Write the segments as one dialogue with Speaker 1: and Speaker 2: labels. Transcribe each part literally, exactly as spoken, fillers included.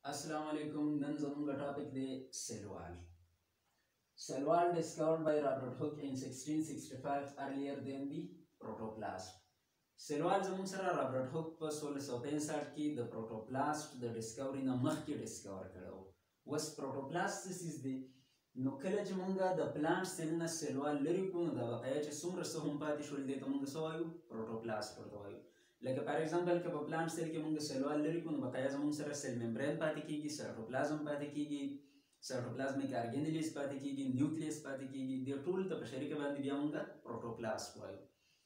Speaker 1: Assalamu alaikum. Nan zamunga topic de cell Cell wall discovered by Robert Hooke in sixteen sixty-five, earlier than the protoplast. Cell wall zamun sara Robert Hooke په सोलह सौ पैंसठ کې د protoplast د discovery نه مخکې discover کړو. وس protoplast څه دی؟ نو کله چې مونږه د پلانټ سیل نه سیل وال لرې کړو نو د بقایا چې څومره څه هم پاتې شول دی ته مونږ څه وایو؟ protoplast ورته وایو. لکه فار ایگزامپل که په پلانټ سیل کې مونږ سیل وال لرې کړو نو بقایا زمونږ سره سیل ممبرین پاتې کېږي، سایټوپلازم پاتې کېږي، سایټوپلازمیک ارګینیلیز پاتې کېږي، نیوکلیس پاتې کېږي. دې ټول ته په شریکه باندې بیا مونږ پروټوپلاست وایو.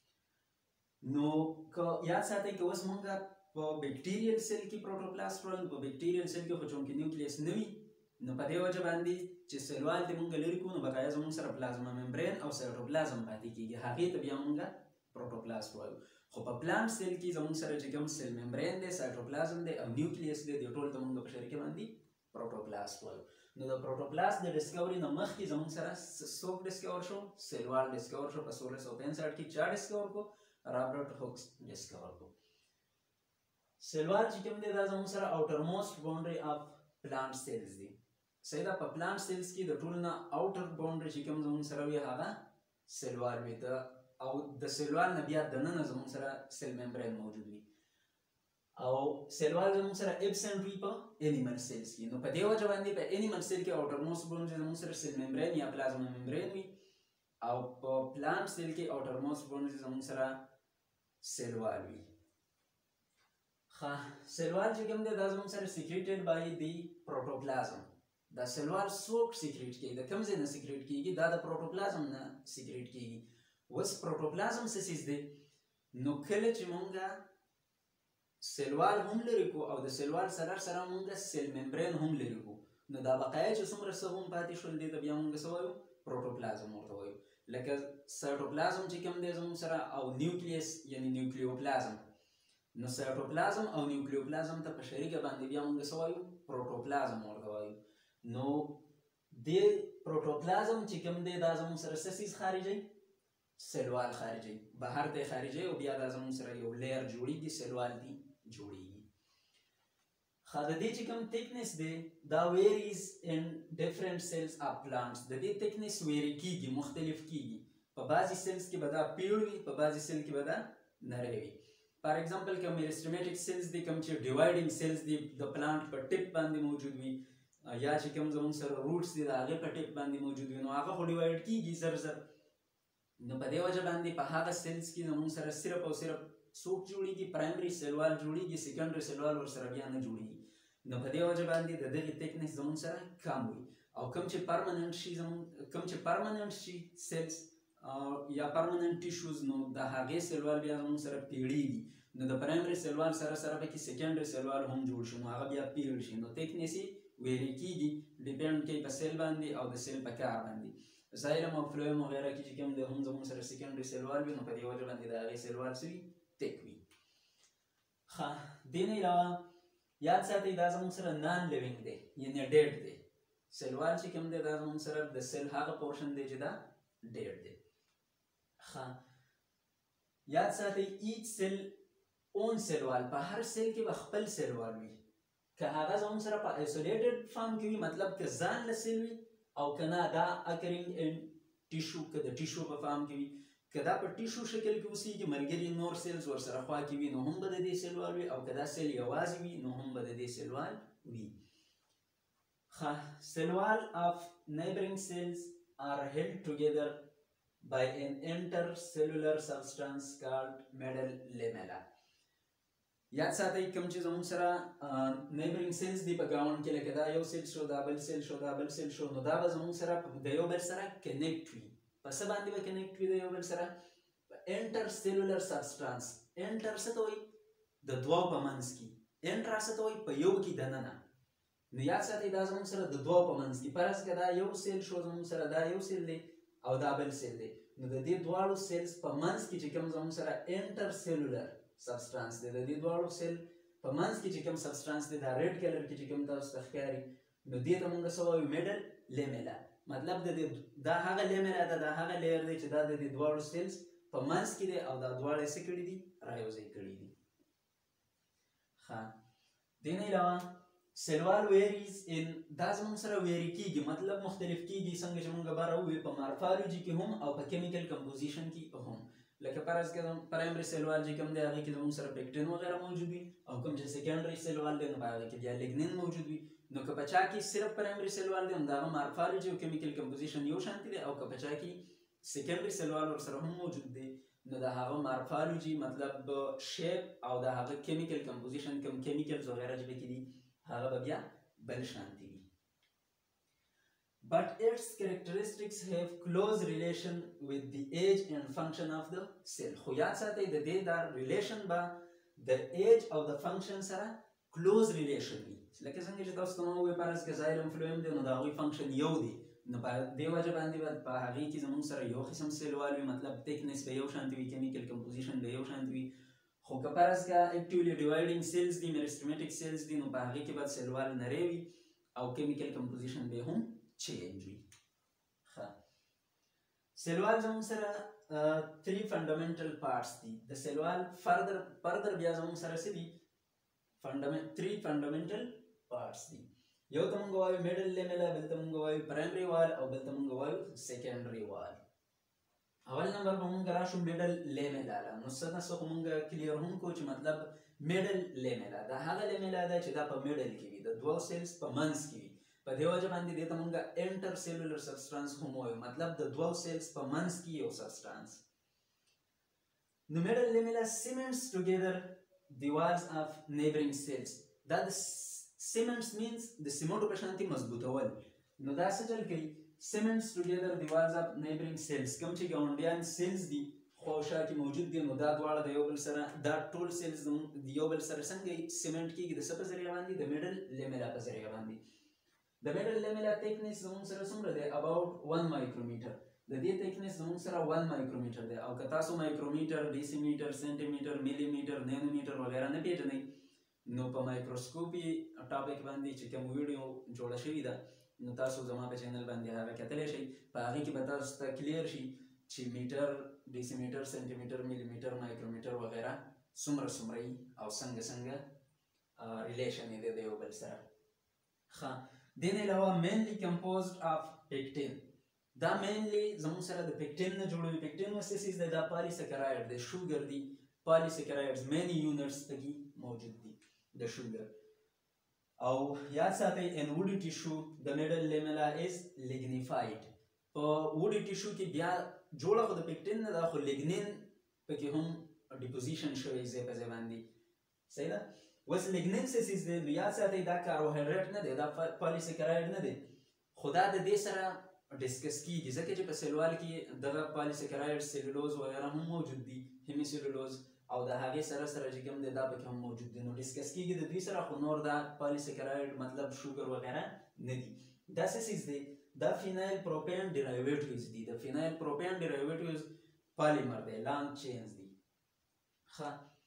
Speaker 1: نو که یاد ساتئ که اوس مونږ په بیکټیریل سیل کې پروټوپلاست وایو، په بیکټیریل سیل کې خو چونکې نیوکلیس نه وي نو په دې وجه باندې چې سیل وال ته مونږ لرې کړو نو بقایا زمونږ سره پلازما ممبرین او سایټوپلازم پاتې کېږي، هغې ته بیا مونږ پروټوپلاست وایو. خو په پلانټ سیل کې زموږ سره چې کوم سیل ممبرین دی، سایټوپلازم دی او نیوکلیس دی، دې ټول ته مونږ په شریکه باندې پروټوپلاست وایو. نو د پروټوپلاست د ډسکوري نه مخکې زموږ سره څوک ډسکور شو؟ سیل وال ډسکور شو په सोलह सौ पैंसठ کې. چا ډسکور کو؟ رابرټ هوکس ډسکور کو. سیل وال چې کوم دی دا زموږ سره اوټرموسټ باونډري اف پلانټ سیلز دی. صحیح ده. په پلانټ سیلز کې د ټولو نه اوټر باونډري چې کوم زموږ سره وي هغه سیل وال وي، او د سیل وال نه بیا دننه زموږ سره سیل ممبرین موجود وي. او سیل وال زموږ سره ابسنټ وي په انیمل سیلز کې. نو په دې وجه باندې په انیمل سیل کې اوټرموسټ باونډري زموږ سره سیل ممبرین یا پلازما ممبرین وي، او په پلانټ سیل کې اوټرموسټ باونډري زموږ سره سیل وال وي. ښه، سیل وال چې کوم دی دا زموږ سره سیکریټډ بای دی پروټوپلازم. دا سیل وال څوک سیکریټ کېږي؟ د کوم ځای نه سیکریټ کېږي؟ دا د پروټوپلازم نه سیکریټ کېږي. اوس پروټوپلازم څه څیز دی؟ نو کله چې مونږه سیل وال هم لرې کړو او د سیل وال سره سره مونږه سیل ممبرین هم لرې کړو نو دا بقایا چې څومره څه هم پاتې شول دې ته بیا مونږ څه وایو؟ پروټوپلازم ورته وایو. لکه سایټوپلازم چې کوم دی زموږ سره او نیوکلیس یعنی نیوکلیوپلازم. نو سایټوپلازم او نیوکلیوپلازم ته په شریکه باندې بیا مونږ څه وایو؟ پروټوپلازم ورته وایو. نو دې پروټوپلازم چې کوم دی دا زموږ سره څه څیز خارجوي؟ سیل وال خارجوي، بهر ته خارجوي او بیا دا زموږ سره یو لیر جوړیږي، سیل وال دی جوړیږي. ښه، د دې چې کوم تکنس دی دا ویریز ان ډفرنٹ سیلز اف پلانټس. د دې تکنس ویری کیږي، مختلف کیږي. په بعضې سیلز کې به دا پیړ وي، په بعضې سیل کې به دا نری وي. فار ایگزامپل کوم میرسټمیټک سیلز دي، کوم چې ډیوایډینګ سیلز دي د پلانټ په ټپ باندې موجود وي، یا چې کوم زموږ سره روټس دي د هغې په ټپ باندې موجود وي، نو هغه خو ډیوایډ کیږي زر زر. نو په دې وجه باندې په هغه سیلز کې زموږ سره صرف او صرف څوک جوړیږي؟ پرایمري سیل وال جوړیږي، سیکنډري سیل وال ورسره بیا نه جوړیږي. نو په دې وجه باندې د دغې تکنس زموږ سره کم وي. او کوم چې پرمننټ شي زموږ کوم چې پرمننټ شي سیلز یا پرمننټ ټیشوز نو د هغې سیل وال بیا زموږ سره پیړیږي. نو د پرایمري سیل وال سره سره پکې سیکنډري سیل وال هم جوړ شي نو هغه بیا پیړ شي. نو تکنس یې ویری کیږي، ډیپینډ کوي په سیل باندې او د سیل په کار باندې. زایلم او فلویم وغیره کې چې کوم دی هم زموږ سره سیکنډري سیل وال وي نو په دې وجه باندې د هغې سیل وال څه وي؟ تک وي. ښه، دې نه علاوه یاد ساتئ دا زموږ سره نان لیوینګ دی یعنې ډیډ دی. سیل وال چې کوم دی دا زموږ سره د سیل هغه پورشن دی چې دا ډیډ دی. ښه، یاد ساتئ ایچ سیل اون سیل وال. په هر سیل کې به خپل سیل وال وي. که هغه زموږ سره په ایسولیټډ فارم کې وي، مطلب که ځان له سیل وي، او که نه دا اکرینګ ان ټیشو، که د ټیشو په فارم کې وي، که دا په ټیشو شکل کې اوسېږي، ملګري نور سیلز ورسره خوا کې وي نو هم به د دې سیل وال وي، او که دا سیل یوازې وي نو هم به د دې سیل وال وي. ښه، سیل وال اف نیبرینګ سیلز آر هیلډ ټوګیدر بای ان انټر سیلولر سبسټانس کالډ میډل لیمیلا. یاد ساتئ کوم چې زموږ سره نیبرینګ سیلز دي په ګاونډ کې، لکه دا یو سیل شو، دا بل سیل شو، دا بل سیل شو، نو دا به زموږ سره د یو بل سره کنیکټ وي. په څه باندې به کنیکټ وي د یو بل سره؟ انټر سیلولر سبسټانس. انټر څه ته وایي؟ د دوو په منځ کې. انټرا څه ته وایي؟ په یو کې دننه. نو یاد ساتئ دا زموږ سره د دوو په منځ کې. فرض که دا یو سیل شو زموږ سره، دا یو سیل دی او دا بل سیل دی، نو د دې دواړو سیلز په منځ کې چې کوم زموږ سره انټر سیلولر سبسټانس دی، د دې دواړو سیل په منځ کې چې کوم سبسټانس دی دا ریډ کلر کې چې کوم تاسو ته ښکاري نو دې ته مونږ څه وایو؟ میډل لیمیلا. مطلب د دې دا هغه لیمیلا ده، دا هغه لیر دی چې دا د دې دواړو سیلز په منځ کې دی او دا دواړه یې څه کړي دي؟ را یوځای کړي دي. ښه، دې نه علاوه سیلوال ویریز ان دا زموږ سره ویری کیږي مطلب مختلف کیږي څنګه چې موږ باره وویل په مارفالوجي کې هم او په کیمیکل کمپوزیشن کې هم لکه فرض کړم پرایمري سیلوال چې کوم دی هغې کې زموږ سره پکټین وغیره موجود وي او کوم چې سیکنډري سیلوال دی نو په هغې کې بیا لیګنین موجود وي نو که په چا کې صرف پرایمري سیلوال دی نو د هغه مارفالوجي او کیمیکل کمپوزیشن یو شانتي دی او که په چا کې سیکنډري سیلوال ورسره هم موجود دی نو د هغه مارفالوجي مطلب شیپ او د هغه کیمیکل کمپوزیشن کوم کیمیکلز وغیره چې پکې دي هغه به بیا بل شانتي وي. But its characteristics have close relation with the age and function of the cell. خو یاد ساتئ د دې دا ریلیشن به د ایج او د فنکشن سره کلوز ریلیشن وي لکه څنګه چې تاسو ته مو وویل فرض کړه زایلم فلویم دی نو د هغوی فنکشن یو دی نو په دې وجه باندې به په هغې کې زموږ سره یو قسم سیلوال وي مطلب تکنس به یو شانتي وي کیمیکل کمپوزیشن به یو شانتي وي خو که فرض کړه اکټیولی ډیوایډینګ سیلز دي میرستمیټک سیلز دي نو په هغې کې به سیلوال نری وي او کیمیکل کمپوزیشن به هم چینج وي. ښه سیلوال زموږ سره تhree fundamental parts دي د سیلوال فردر فردر بیا زموږ سره څه دي three fundamental parts دي یو ته مونږ وایو میډل لیملا بل ته مونږ وایو پرایمري وال او بل ته مونږ وایو سیکنډري وال. اول نمبر به مونږ راشو میډل لیملا له نو څه نه څه خو مونږ کلیر هم کو چې مطلب میډل لیملا دا هغه لیملا ده چې دا په میډل کې وي د دوه سیلز په منځ کې وي په دې وجه باندې دې ته مونږ انټر سیلولر سبسټانس هم وایو مطلب د دوه سیلز په منځ کې یو سبسټانس. نو میډل لیملا سیمنټس ټوګیدر the walls of neighboring cells دا د cements means د سیمنټو په شانتي مضبوطول نو دا څه چل کوي cements together the walls of neighboring cells کوم چې ګاونډیان سیلز دي خواوشا کې موجود دي نو دا دواړه د یو بل سره دا ټول سیلز د یو بل سره څنګه سیمنټ کېږي د څه په ذریعه باندې د میډل لیملا په ذریعه باندې. د میډل لیملا thickness زموږ سره څومره دی about one micrometer د دې thickness زموږ سره one micrometer دی او که تاسو مایکرومیټر ډیسیمیټر سنټیمیټر ملي میټر نینومیټر وغیره نه پیژنئ نو په مایکروسکوپي ټاپک باندې چې کوم ویډیو جوړه شوې ده نو تاسو زما په چینل باندې هغه کتلی شئ په هغې کې به تاسو ته کلیر شي چې میټر ډیسیمیټر سنټیمیټر ملي میټر مایکرومیټر وغیره څومره څومره وي او څنګه څنګه ریلیشن یې دی د یو بل سره. ښه دې نه علاوه مینلی کمپوزډ آف پکټین دا مینلی زموږ سره د پکټین نه جوړوي پکټین څه څیز دی دا پالیسکرایډ دی شوګر دی پالیسکرایډز مینی یونټس پکې موجود دي د شوګر او یاد ساتئ ان وډي ټیشو د میډل لیملا از لیګنیفاید په وډي ټیشو کې بیا جوړه خو د پکټین نه ده خو لیګنین پکې هم ډیپوزیشن شوی ځای په ځای باندې صحیح ده. اوس لیګنین څه څیز دی نو یاد ساتئ دا کاربوهایډریټ نه دی دا پالیسکرایډ نه دی خو دا د دې سره ډسکس کیږي ځکه چې په سیلوال کې دغه پالیسکرایډ سیلولوز وغیره هم موجود دي هیمی سیلولوز او د هغې سره سره چې کوم دی دا پکې هم موجود دی نو ډسکس کیږي د دوی سره خو نور دا پالیسکرایډ مطلب شوګر وغیره نه دي. دا څه څیز دی دا فینایل پروپین ډیرایویټیوز دي د فینایل پروپین ډیرایویټیوز پالیمر دی لانګ چینز دي. ښه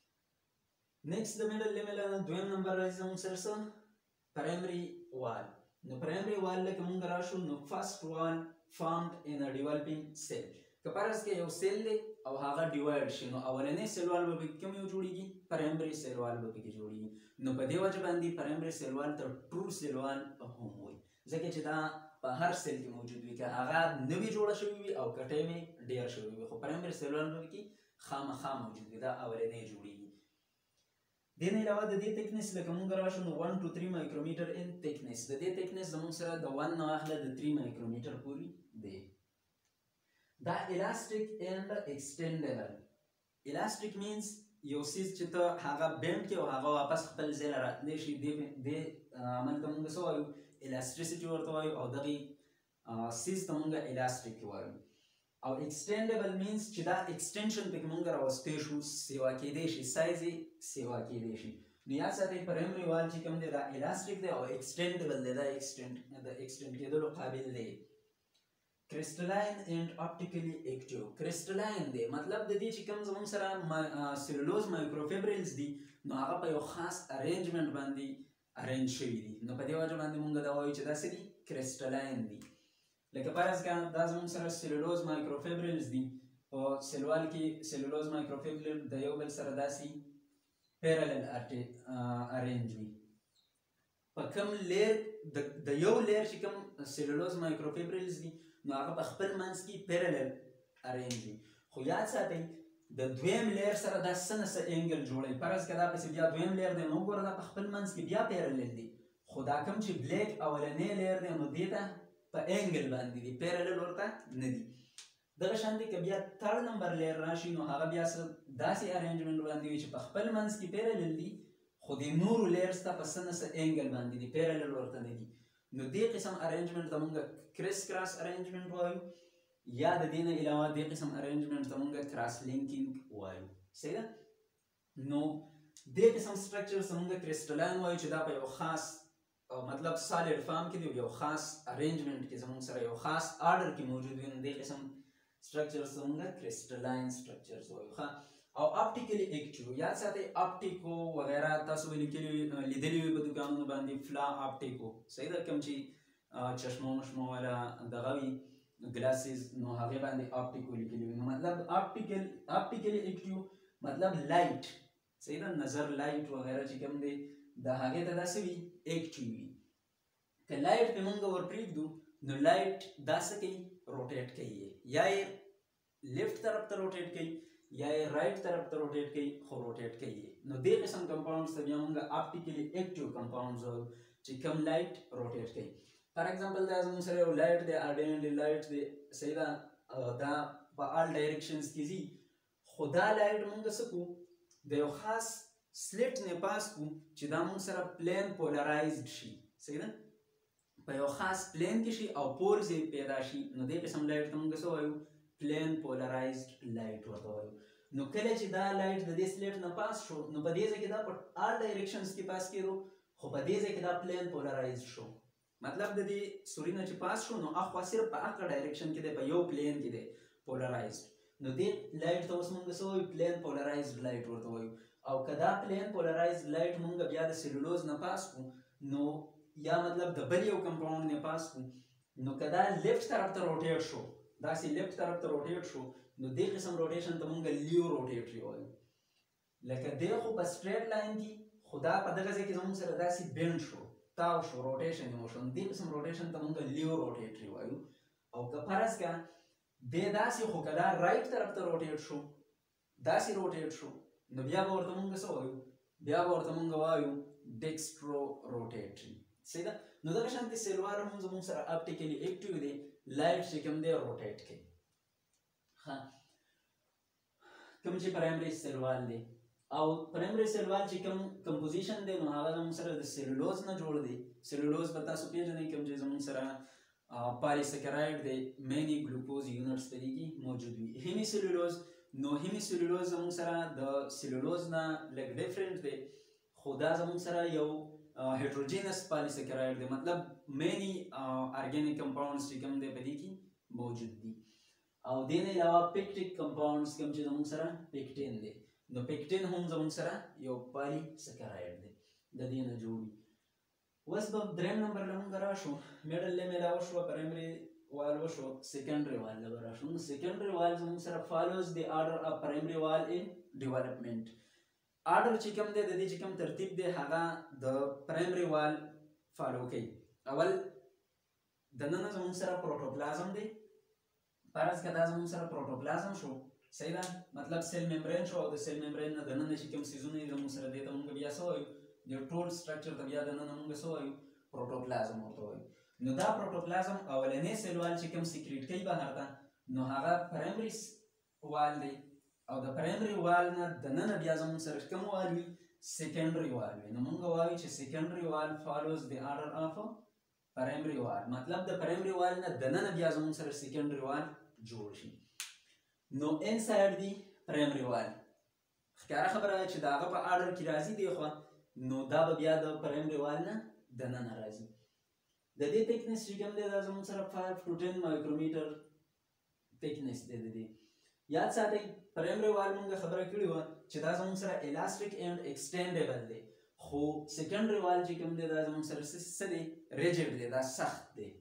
Speaker 1: نیکسټ د میډل لیملا دویم نمبر راځي زموږ سره څه پرایمري وال نو پرایمري وال لکه مونږ راشو نو فرست وال فارمډ ان ا ډیولپینګ سیل که فرض کې یو سیل دی او هغه ډیوایډ شي نو اولنی سیلوال به پکې کوم یو جوړیږي پرایمري سیلوال به پکې جوړیږي نو په دې وجه باندې پرایمري سیلوال ته ټرو سیلوال هم وایي ځکه چې دا په هر سیل کې موجود وي که هغه نوي جوړه شوي وي او که ټایم یې ډېر شوی وي خو پرایمري سیلوال به پکې خامخا موجود وي دا اولنی جوړیږي. دې نه علاوه د دې تکنس لکه مونږ راشو نو one to three مایکرومیټر ان تکنس د دې تکنس زموږ سره د one نه واخله د three مایکرومیټر پورې دی. دا الاستیک اینډ ایکسټینډیبل الاستیک مینس یو څیز چې ته هغه بینډ کې او هغه واپس خپل ځای له راتلی شي دې عمل ته مونږ څه وایو الاسټریسټي ورته وایو او دغې څیز ته مونږ الاستیک وایو. او ایکسټینډیبل مینس چې دا ایکسټینشن پکې مونږ راوستی شو سیوا کېدی شي سایز یې سیوا کېدی شي نو یاد ساتئ پرایمري وال چې کوم دی دا الاستیک دی او ایکسټینډیبل دی دا ایکسټینډ د ایکسټینډ کېدلو قابل دی. کرسټلاین اینډ اپټیکلی اکټیو کرسټلاین دی مطلب د دې چې کوم زموږ سره سیلولوز مایکروفیبرلز دي نو هغه په یو خاص ارینجمنټ باندې ارینج شوي دي نو په دې وجه باندې مونږ دا وایو چې دا څه دي کرسټلاین دي. لکه فرض کړه دا زموږ سره سیلولوز مایکروفیبرلز دي په سیلوال کې سیلولوز مایکروفیبرل د یو بل سره داسې پیرالل ارینج وي په کوم لیر د یو لیر چې کوم سیلولوز مایکروفیبرلز دي نو هغه په خپل منځ کې پیرلل ارینج وي. خو یاد ساتئ د دویم لیر سره دا څه نه څه انګل جوړوي. فرض که دا پسې بیا دویم لیر دی نو وګوره دا په خپل منځ کې بیا پیرلل دي، خو دا کوم چې بلیک اولنی لیر دی نو دې ته په انګل باندې دي، پیرلل ورته نه دي. دغه شانتې که بیا تھرډ نمبر لیر راشي نو هغه بیا داسې ارینجمنټ باندې وي چې په خپل منځ کې پیرلل دي، خو د نورو لیرز ته په څه نه څه انګل باندې دي، پیرلل ورته نه دي. نو دې قسم ارینجمنټ ته موږ کرس کراس ارینجمنټ وایو، یا د دې نه علاوه دې قسم ارینجمنټ ته موږ کراس لینکینګ وایو. صحیح ده؟ نو دې قسم سټرکچرز ته موږ کرسټلاین وایو چې دا په یو خاص مطلب سالډ فارم کې دی، یو خاص ارینجمنټ کې زموږ سره یو خاص آرډر کې موجود وي. نو دې قسم سټرکچرز ته موږ کرسټلاین سټرکچرز وایو. او اپټیکلی اکټیو یاد ساتئ، اپټیکو وغیرہ تاسو به لیکلي لیدلي وي په دوکانونو باندې، فلا اپټیکو. صحیح ده؟ کوم چې چشمو مشمو والا دغه وي ګلاسز نو هغې باندې اپټیکو لیکلي وي. نو مطلب اپټیکل اپټیکلی اکټیو مطلب لایټ. صحیح ده؟ نظر لایټ وغیرہ چې کوم دی د هغې ته داسې وي اکټیو وي. که لایټ پې موږ ور پرېږدو نو لایټ دا څه کوي؟ روټیټ کوي، یا یې لیفټ طرف ته روټیټ کوي یا یې رائټ طرف ته روټیټ کوي، خو روټیټ کوي. نو دې قسم کمپاونډز ته بیا موږ اپټیکلی اکټیو کمپاونډز وایو چې کوم لایټ روټیټ کوي. فار ایگزامپل دا زموږ سره یو لایټ دی، آرډینرلی لایټ دی. صحیح ده؟ دا په آل ډایرکشنز کې ځي، خو دا لایټ موږ څه کوو؟ د یو خاص سلیټ نه پاس کوو چې دا موږ سره پلین پولرایزډ شي. صحیح ده؟ په یو خاص پلین کې شي او پولز یې پیدا شي. نو دې قسم لایټ ته موږ څه وایو؟ پلین پولرایزډ لایټ ورته وایو. نو کله چې دا لایټ د دې سلیټ نه پاس شو نو په دې ځای کې دا په آل ډایرکشنز کې پاس کېدو، خو په دې ځای کې دا پلین پولرایزډ شو. مطلب د دې سوري نه چې پاس شو نو اخوا صرف په هغه ډایرکشن کې دی، په یو پلین کې دی پولرایزډ. نو دې لایټ ته اوس موږ څه وایو؟ پلین پولرایزډ لایټ ورته وایو. او که دا پلین پولرایزډ لایټ موږ بیا د سیلولوز نه پاس کړو نو یا مطلب د بل یو کمپاونډ نه پاس کړو نو که دا لیفټ طرف ته روټیټ شو، داسې لیفټ طرف ته روټیټ شو نو دې قسم روټیشن ته موږ لیو روټیټري وایو. لکه دی خو په سټریټ لاین کې، خو دا په دغه ځای کې زموږ سره داسې بینډ شو، تاو شو، روټیشن یې وشو، نو دې قسم روټیشن ته موږ لیو روټیټري وایو. او که فرض که دی داسې خو که دا رایټ طرف ته روټیټ شو، داسې روټیټ شو نو بیا به ورته موږ څه وایو؟ بیا به ورته موږ وایو ډیکسټرو روټیټري. صحیح ده؟ نو دغه شانتې سیلوار هم زموږ سره اپټیکلی اکټیو دی، لایټ چې کوم دی روټیټ کوي. ها کوم چې پرایمري سیلوال دی او پرایمري سیلوال چې کوم کمپوزیشن دی نو هغه زموږ سره د سیلولوز نه جوړ دی. سیلولوز به تاسو پېژنئ کوم چې زموږ سره پالیسکرایډ دی، مینی ګلوکوز یونټس په دې کې موجود وي. هیمی سیلولوز نو هیمی سیلولوز زموږ سره د سیلولوز نه لږ ډیفرنٹ دی، خو دا زموږ سره یو هیټروجینس پالیسکرایډ دی، مطلب مینی ارګینیک کمپاونډز چې کوم دی په دې کې موجود دي. او دې نه علاوه پیکټیک کمپاونډز کوم چې زموږ سره پیکټین دی، نو پیکټین هم زموږ سره یو پالیسکرایډ دی، د دې نه جوړ وي. اوس به دریم نمبر له موږ راشو، میډل لیمیلا وشوه، پرایمري وال وشو، سیکنډري وال له به راشو. نو سیکنډري وال زموږ سره فالوز دی آرډر اف پرایمري وال ان ډیولپمنټ. آرډر چې کوم دی د دې چې کوم ترتیب دی هغه د پرایمري وال فالو کوي. اول دننه زموږ سره پروټوپلازم دی. فرض که دا زموږ سره پروټوپلازم شو، صحیح ده؟ مطلب سیل ممبرین شو او د سیل ممبرین نه دننه چې کوم څیزونه دي زموږ سره دې ته موږ بیا څه وایو؟ د ټول سټرکچر ته بیا دننه موږ څه وایو؟ پروټوپلازم ورته وایو. نو دا پروټوپلازم اولنی سیل وال چې کوم سیکریټ کوي بهر ته نو هغه پرایمري وال دی، او د پرایمري وال نه دننه بیا زموږ سره کوم وال وي؟ سیکنډري وال وي. نو موږ وایو چې سیکنډري وال فالوز د آرډر اف پرایمري وال، مطلب د پرایمري وال نه دننه بیا زموږ سره سیکنډري وال جوړ شي. نو انسایډ دی پرایمري وال ښکاره خبره ده چې د هغه په آرډر کې راځي دی خوا، نو دا به بیا د پرایمري وال نه دننه راځي. د دې تکنس چې کوم دی دا زموږ سره فایو ټو ټین مایکرومیټر تکنس دی. د دې یاد ساتئ پرایمري وال موږ خبره کړې وه چې دا زموږ سره الاستیک اینډ ایکسټینډیبل دی، خو سیکنډري وال چې کوم دی دا زموږ سره څه دی؟ ریجډ دی، دا سخت دی.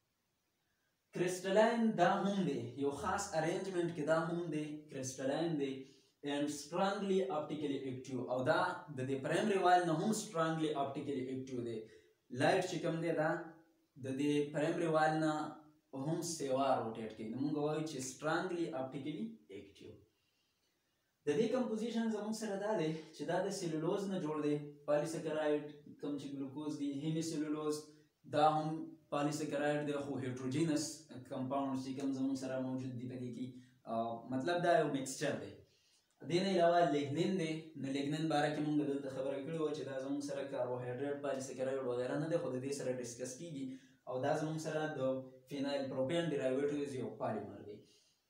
Speaker 1: کرسټلاین دا هم دی، یو خاص ارینجمنټ کې دا هم دی، کرسټلاین دی اینډ سټرانګلی اپټیکلی اکټیو، او دا د دې پرایمري وال نه هم سټرانګلی اپټیکلی اکټیو دی. لایټ چې کوم دی دا د دې پرایمري وال نه هم سیوا روټیټ کوي. نو موږ وایو چې سټرانګلي اپټیکلي اکټیو. د دې کمپوزیشن زموږ سره دا دی چې دا د سیلولوز نه جوړ دی. پالیسکرایډ کوم چې ګلوکوز دی، هیمی سیلولوز دا هم پالیسکرایډ دی خو هیټروجینس کمپاونډ چې کوم زموږ سره موجود دی په دې کې مطلب دا یو میکسچر دی. دې نه علاوه لیګنین دی. نو لیګنین باره کې موږ دلته خبره کړې وه چې دا زموږ سره کاربوهایډریټ پالیسکرایډ وغیره نه دی خو د دې سره ډسکس کېږي او دا زموږ سره د فینایل پروپین ډیرایویټیوز یو پالیمر دی.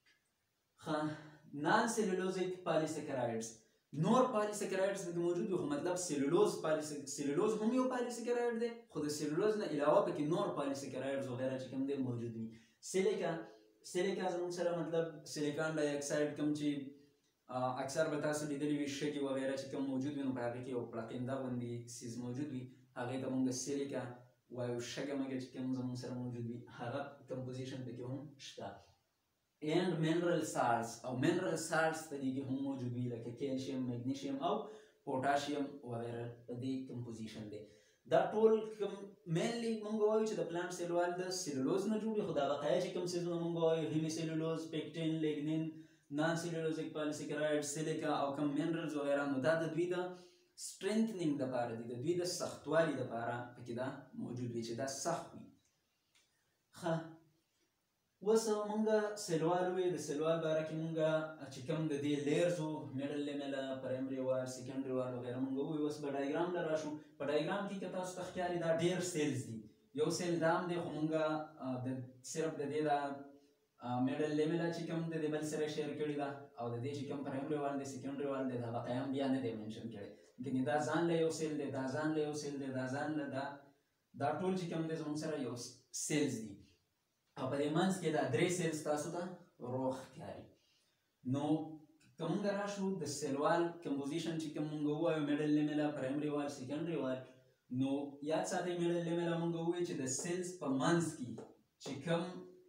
Speaker 1: ښه نان سیلولوزیک پالیسکرایډز نور پالیسکرایډز پکې موجود وي خو مطلب سیلولوز سیلولوز هم یو پالیسکرایډ دی خو د سیلولوز نه علاوه پکې نور پالیسکرایډز وغیره چې کوم دی موجود وي. سیلیکا سیلیکا زموږ سره مطلب سیلیکان ډای اکساید کوم چې اکثر به تاسو لیدلی وي شګې وغیره چې کوم موجود وي نو په هغې کې یو پړقنده غوندې څیز موجود وي هغې ته مونږ سیلیکا وایو. شګه مګه چې کوم زموږ سره موجود وي هغه کمپوزیشن پکې هم شته. اینډ منرل سالټس او منرل سالټس په دې کې هم موجود وي لکه کیلشیم، میګنیشیم او پوټاشیم وغیره په دې کمپوزیشن دی. دا ټول کوم مینلی مونږ وایو چې د پلانټ سیل وال د سیلولوز نه جوړ وي خو دا بقایا چې کوم څیزونه مونږ وایو هیمی سیلولوز، پیکټین، لیګنین، نان سیلولوزیک پالیسکرایډ، سیلیکا او کوم منرلز وغیره نو دا د دوی د سټرینتنینګ دپاره دي، د دوی د سختوالي دپاره پکې دا موجود وي چې دا سخت وي. ښه اوس مونږ سیلوال ووایو. د سیلوال باره کې مونږ چې کوم د دې لیرز وو میډل لیملا، پرایمري وال، سیکنډري وال وغیره مونږ ووایو. اوس به ډایګرام ته راشو. په ډایګرام کې که تاسو ته ښکاري دا ډېر سیلز دي. یو سیل دا هم دی خو مونږ د صرف د دې دا میډل لیملا چې کوم د دې بل سره شیر کړي ده او د دې چې کوم پرایمري وال دی، سیکنډري وال دی، دا بقایا هم بیا نه دی منشن کړی. ګنې دا ځان له یو سیل دی، دا ځان له یو سیل دی، دا ځان له دا دا ټول چې کوم دی زموږ سره یو سیلز دي او په دې منځ کې دا درې سیلز تاسو ته روغ ښکاري. نو که مونږ راشو د سیلوال کمپوزیشن چې کوم مونږ ووایو میډل لیملا، پرایمري وال، سیکنډري وال، نو یاد ساتئ میډل لیملا مونږ ووایو چې د سیلز په منځ کې چې کوم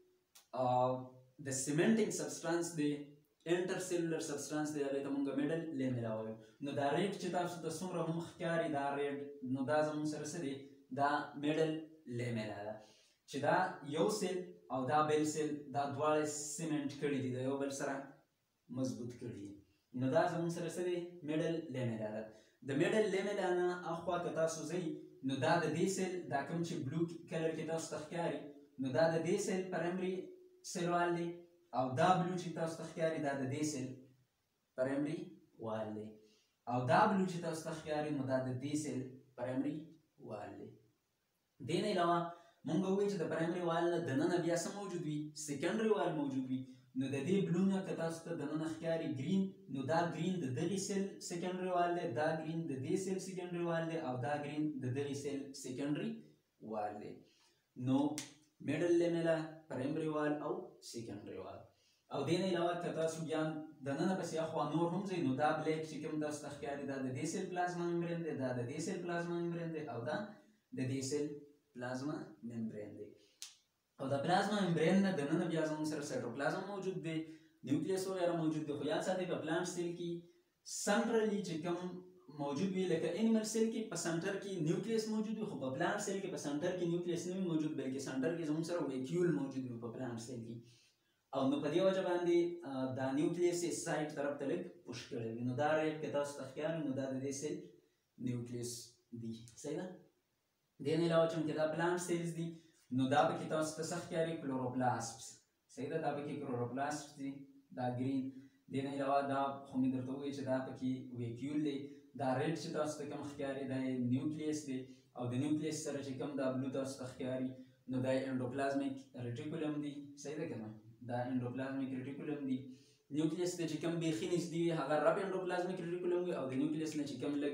Speaker 1: د سیمنټینګ سبسټانس دی، انټر سیلولر سبسټانس دی، هغې ته مونږ میډل لیملا وایو. نو دا ریډ چې تاسو ته څومره هم ښکاري دا ریډ نو دا زموږ سره څه دی دا میډل لیملا ده چې دا یو سیل او دا بل سیل دا دواړه سیمنټ کړي دي، د یو بل سره مضبوط کړي دي. نو دا زموږ سره څه دی میډل لیملا ده. د میډل لیملا نه اخوا که تاسو ځئ نو دا د دې سیل دا کوم چې بلو کلر کې تاسو ته ښکاري نو دا د دې سیل پرایمري سیل وال دی او دا بلو چې تاسو ته ښکاري دا د دې سیل پرایمري وال دی او دا بلو چې تاسو ته ښکاري نو دا د دې سیل پرایمري وال دی. دې نه علاوه مونږ ووایو چې د پرایمري وال نه دننه بیا څه موجود وي سیکنډري وال موجود وي. نو د دې بلو نه که تاسو ته دننه ښکاري ګرین نو دا ګرین د دغې سیل سیکنډري وال دی، دا ګرین د دې سیل سیکنډري وال دی او دا ګرین د دغې سیل سیکنډري وال دی. نو میډل لیملا، پرایمري وال او سیکنډري وال. او دې نه علاوه که تاسو بیا دننه پسې اخوا نور هم ځئ نو دا بلیک چې کوم تاسو ته ښکاري دا د دې سیل پلازما ممبرین دی، دا د دې سیل پلازما ممبرین دی او دا د دې سیل پلازما ممبرین دی. او د پلازما ممبرین نه دننه بیا زموږ سره سایټوپلازم موجود دی، نیوکلیس وغیره موجود دی. خو یاد ساتئ په پلانټ سیل کې سنټرلي چې کوم موجود وي لکه انیمل سیل کې په سنټر کې نیوکلیس موجود وي خو په پلانټ سیل کې په سنټر کې نیوکلیس نه وي موجود بلکې سنټر کې زموږ سره ویکیول موجود وي په پلانټ سیل کې. او نو په دې وجه باندې دا نیوکلیس یې سایډ طرف ته لږ پوش کړی وي. نو دا ریډ که تاسو ته ښکاري نو دا د دې سیل نیوکلیس دی. صحیح ده. دې نه علاوه چونکې دا پلانټ سیلز دي نو دا پکې تاسو ته څه ښکاري کلوروپلاسټس. صحیح ده. دا پکې کلوروپلاسټ دي دا ګرین. دې نه علاوه دا خو مې درته ووایي چې دا پکې ویکیول دی. دا ریډ چې تاسو ته کوم ښکاري دا یې نیوکلیس دی او د نیوکلیس سره چې کوم دا بلو تاسو ته ښکاري نو دا یې انډوپلازمیک ریټیکولم دی. صحیح ده که نه. دا انډوپلازمیک ریټیکولم دی. نیوکلیس ته چې کوم بیخي نږدې وي هغه رب انډوپلازمیک ریټیکولم وي او د نیوکلیس نه چې کوم لږ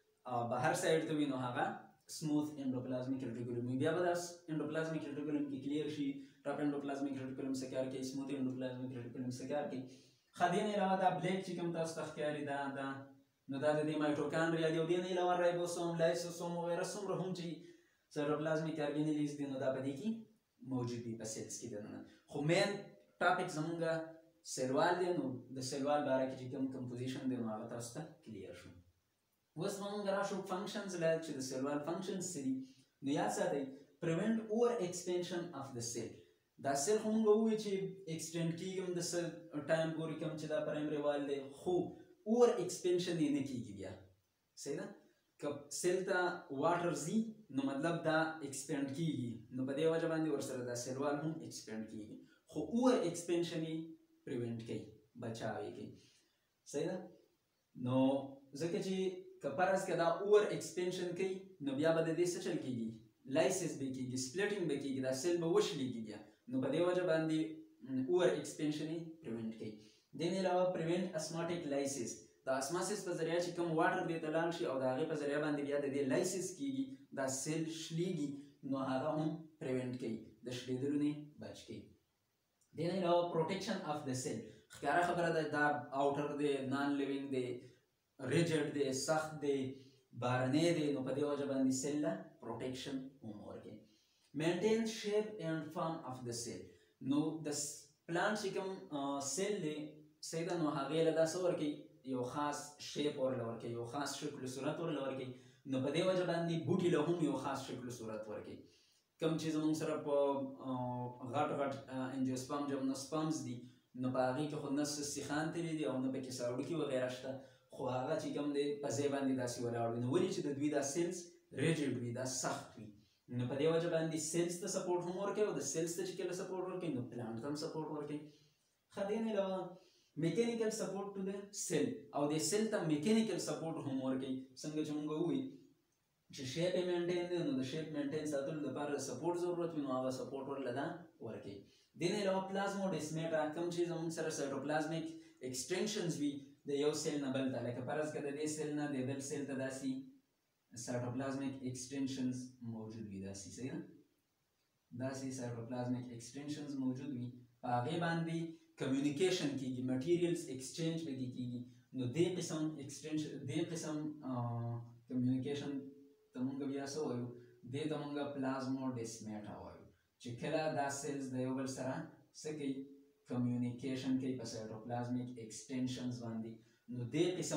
Speaker 1: بهر سایډ ته وي نو هغه سموث انډوپلازمیک ریټیکولم وي. بیا به دا انډوپلازمیک ریټیکولم کې کلیر شي رب انډوپلازمیک ریټیکولم څه کار کوي، سموث انډوپلازمیک ریټیکولم څه کار کوي. ښه دې نه علاوه دا بلیک چې کوم تاسو ته ښکاري دا دا نو دا د دې مایټوکانډریا دی او دې نه علاوه رایبوسوم، لایسوسوم وغیره څومره هم چې سایټوپلازمیک ارګینیلیز دي نو دا په دې کې موجود دي په سیلز کې دننه. خو مین ټاپک زمونږ سیلوال دی نو د سیلوال باره کې چې کوم کمپوزیشن دی نو هغه تاسو ته کلیر شو. اوس به مونږ راشو فنکشنز له چې د سیلوال فنکشنز څه دي. نو یاد ساتئ prevent over expansion of the cell دا سیل خو مونږ ووایو چې ایکسټینډ کېږي هم د څه ټایم پورې کوم چې دا پرایمري وال دی خو اوور ایکسپینشن یې نه کېږي بیا صحیح ده که سیل ته واټر ځي نو مطلب دا ایکسپینډ کېږي نو په دې وجه باندې ورسره دا سیل وال هم ایکسپینډ کېږي خو اوور ایکسپینشن یې پریوینټ کوي بچاو یې کوي صحیح ده نو ځکه چې که فرض که دا اوور ایکسپینشن کوي نو بیا به د دې څه چل کېږي لایسس به کېږي سپلیټینګ به کېږي دا سیل به وشلېږي بیا نو په دې وجه باندې اوور ایکسپینشن یې پریوینټ کوي دې نه علاوه پریوینټ اسماټیک لایسس د اسماسس په ذریعه چې کوم واټر دې ته لاړ شي او د هغې په ذریعه باندې بیا د دې لایسس کېږي دا سیل شلېږي نو هغه هم پریوینټ کوي د شلېدلو نه بچ کوي دې نه علاوه پروټیکشن اف د سیل ښکاره خبره ده دا آوټر دی نان لیوینګ دی ریجډ دی سخت دی بارنی دی نو په دې وجه باندې سیل له پروټیکشن هم ورکوي مینټین شیپ اینډ فارم اف د سیل نو د پلانټ چې کوم سیل دی صحیح ده نو هغې له دا څه ورکوي یو خاص شیپ ورله ورکوي یو خاص شکل صورت ورله ورکوي نو په دې وجه باندې بوټي له هم یو خاص شکل صورت ورکوي کوم چې زموږ سره په غټ غټ انجیوسپام جمنوسپامز دي نو په هغې کې خو نه څه سیخان تللي دي او نه پکې ساوړکي وغیره شته خو هغه چې کوم دی په ځای باندې داسې ولاړ وي نو ولې چې د دوی دا سیلز ریجډ وي دا سخت وي نو په دې وجه باندې سیلز ته سپورټ هم ورکوي او د سیلز ته چې کله سپورټ ورکوي نو پلانټ ته هم سپورټ ورکوي ښه دې نه علاوه میکینیکل سپورټ ټو د سیل او د سیل ته میکینیکل سپورټ هم ورکوي څنګه چې مونږ ووایو چې شیپ یې مینټین دی نو د شیپ مینټین ساتلو لپاره سپورټ ضرورت وي نو هغه سپورټ ورله دا ورکوي دې نه علاوه پلازموډیسمیټا کوم چې زموږ سره سایټوپلازمیک ایکسټینشنز وي د یو سیل نه بل ته لکه فرض که د دې سیل نه د بل سیل ته داسې سایټوپلازمیک ایکسټینشنز موجود وي داسې صحیح ده داسې سایټوپلازمیک ایکسټینشنز موجود وي په هغې باندې کمیونیکیشن کېږي مټیریلز ایکسچینج پکې کېږي نو دې قسم ایکسټینشن دې قسم کمیونیکیشن ته مونږ بیا څه وایو دې ته مونږ پلازموډیسمیټا وایو چې کله دا سیلز د یو بل سره څه کوي کمیونیکیشن کوي په سایټوپلازمیک ایکسټینشنز باندې نو دې قسم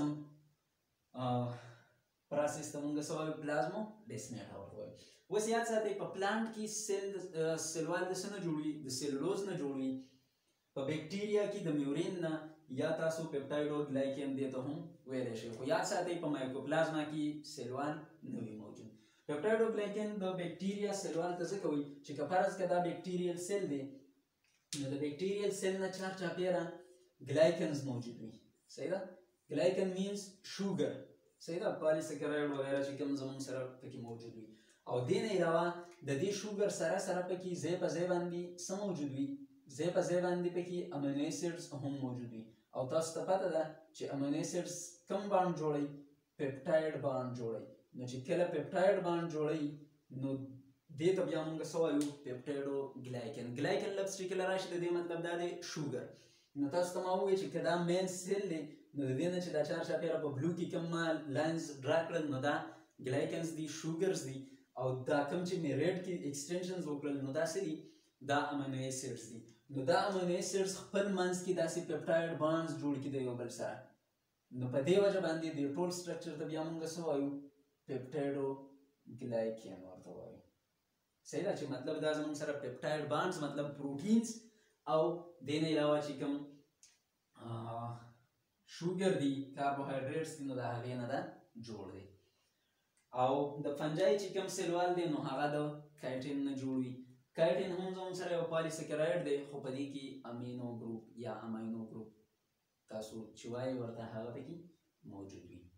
Speaker 1: پروسس ته مونږ څه وایو پلازموډیسمیټا ورته وایو اوس یاد ساتئ په پلانټ کې سیل سیلوال د څه نه جوړوي د سیلولوز نه جوړوي په بیکټیریا کې د میورین نه یا تاسو پیپټایډو ګلایکین دې ته هم ویلی شئ خو یاد ساتئ په مایکروپلازما کې سیلوال نه وي موجود پیپټایډو ګلایکین د بیکټیریا سیلوال ته څه کوي چې که فرض که دا بیکټیریل سیل دی نو د بیکټیریل سیل نه چار چاپیره ګلایکنز موجود وي صحیح ده ګلایکن مینز شوګر صحیح ده پالیسکرایډ وغیره چې کوم زموږ سره پکې موجود وي او دې نه علاوه د دې شوګر سره سره پکې ځای په ځای باندې څه موجود وي ځای په ځای باندې پکې امینو ایسیډز هم موجود وي او تاسو ته پته ده چې امینو ایسیډز کوم بانډ جوړوي پیپټایډ بانډ جوړوي نو چې کله پیپټایډ بانډ جوړوي نو دې ته بیا موږ څه وایو پیپټایډو ګلایکن ګلایکن لفظ چې کله راشي د دې مطلب دا دی شوګر نو تاسو ته ما ووایي چې که دا مین سیل دی نو د دې نه چې دا چار چاپېره په بلو کې کوم ما لاینز ډرا کړل نو دا ګلایکنز دي شوګرز دي او دا کوم چې مې ریډ کې ایکسټینشنز وکړل نو دا څه دي دا امینو ایسیډز دي نو دا امینو ایسیډز خپل منځ کې داسې پیپټایډ بانډز جوړ کړي د یو بل سره نو په دې وجه باندې د ټول سټرکچر ته بیا موږ څه وایو پیپټایډو ګلایکین ورته وایو صحیح ده چې مطلب دا زموږ سره پیپټایډ بانډز مطلب پروټینز او دې نه علاوه چې کوم شوګر دي کاربوهایډریټس دي نو د هغې نه دا جوړ دی او د فنجای چې کوم سیلوال دی نو هغه د کایټین نه جوړ وي کایټین هم زموږ سره یو پالیسکرایډ دی خو په دې کې امینو ګروپ یا امینو ګروپ تاسو چې وایي ورته هغه پکې موجود وي